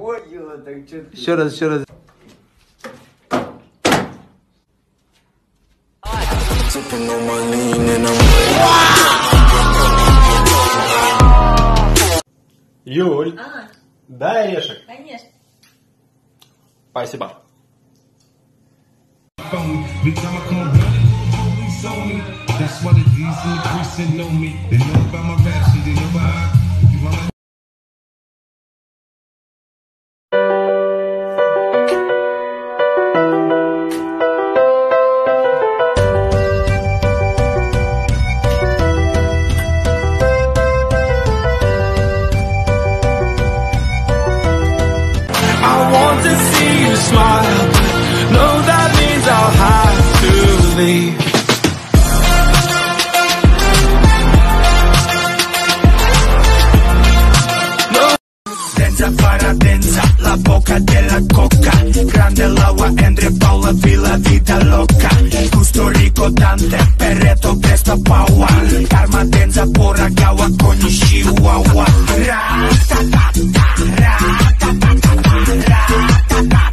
Еще раз, еще раз. Юль, дай орешек. Конечно. Спасибо. Smile, no, that means I'll have to leave. No. Densa para densa, la boca de la coca. Grande l'agua entre Paula Villa, vida loca. Gusto rico Dante, Perreto, Presta Paua. Karma densa pura gawa, konnichiwa. Ra-ta-ta-ta, ra-ta-ta-ta, ra-ta-ta-ta.